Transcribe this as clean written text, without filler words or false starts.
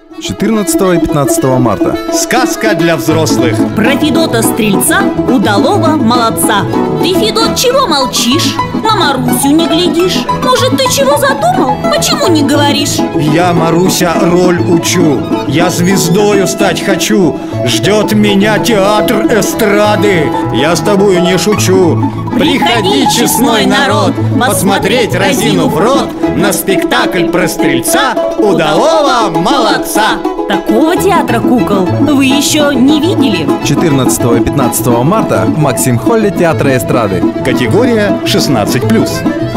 14 и 15 марта. Сказка для взрослых. Про Федота Стрельца, удалого молодца. Ты, Федот, чего молчишь? На Марусю не глядишь? Может, ты чего задумал? Почему не говоришь? Я, Маруся, роль учу. Я звездою стать хочу. Ждет меня театр эстрады. Я с тобою не шучу. Приходи, честной народ, посмотреть, разинув рот, на спектакль про стрельца, удалого молодца. Такого театра кукол вы еще не видели? 14 и 15 марта в Максим-холле театра эстрады. Категория 16+.